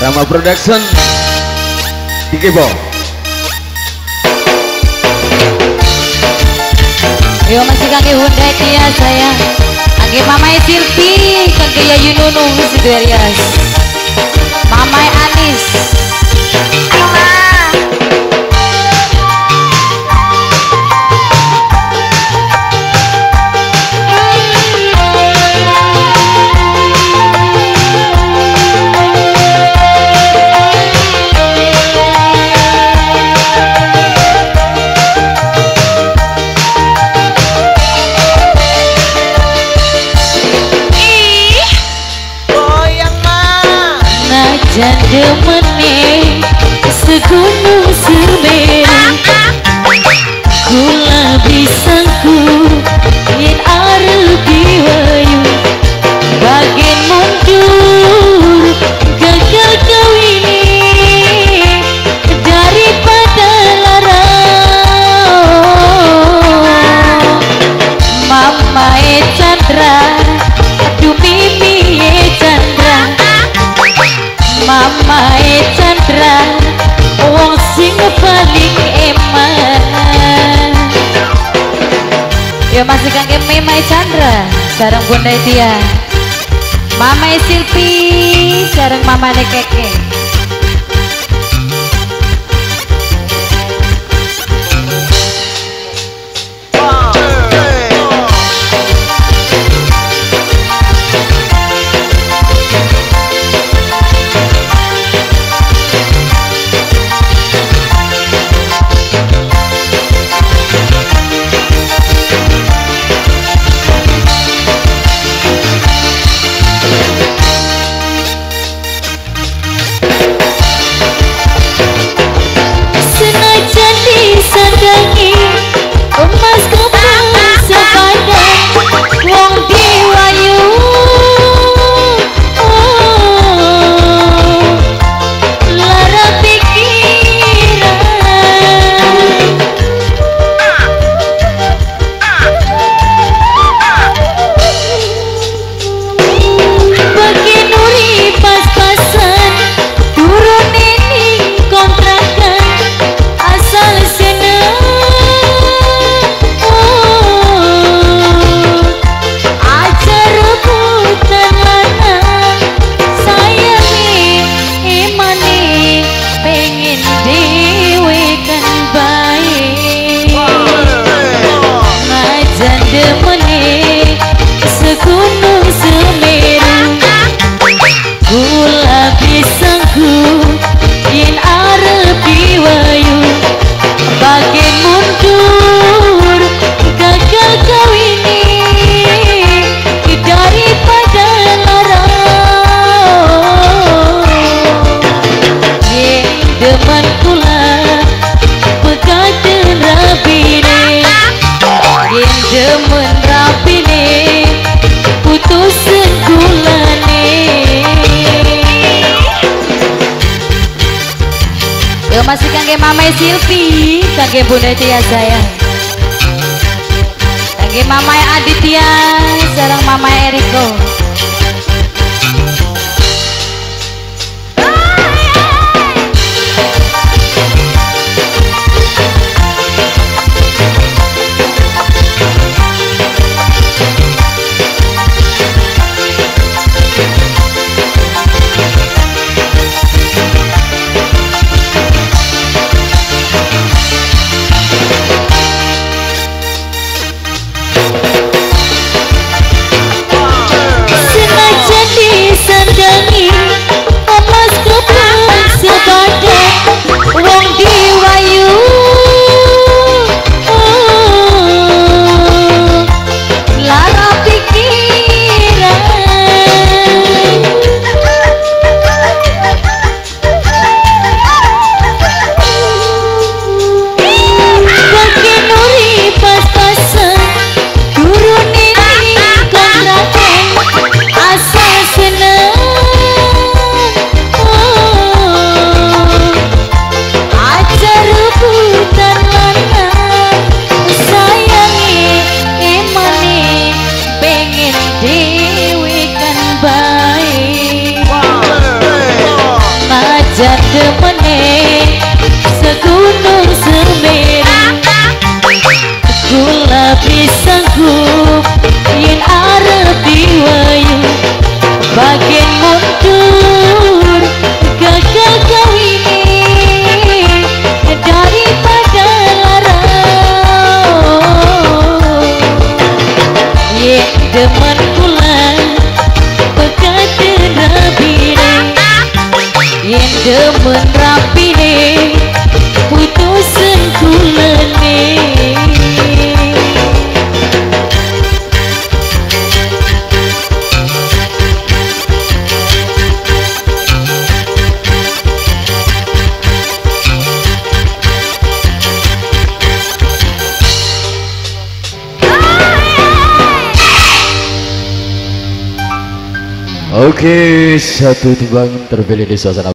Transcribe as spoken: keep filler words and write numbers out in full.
Rama Production Dikebo. Yo masih kaki Honda dia saya. Kaki Mamai Silvi, kaki Yayu Nunu Siderias. Mamai Anis. Janda meneh segunung semeru kula bisangku yen arep diwayu bagian mundur gagal kawini daripada larang Mama e Chandra aduh Mimi e Chandra Mama e Chandra wong sing paling eman. Yo masih kaki Mama e Chandra sareng Bunda Tia. Mama e Silvi sareng Mama e Keke. Masih kangge Mama Silvi, kangge Bunda Tia saya, kangge Mama Aditya, sareng Mama Eriko. Oke, satu tebang terpilih di suasana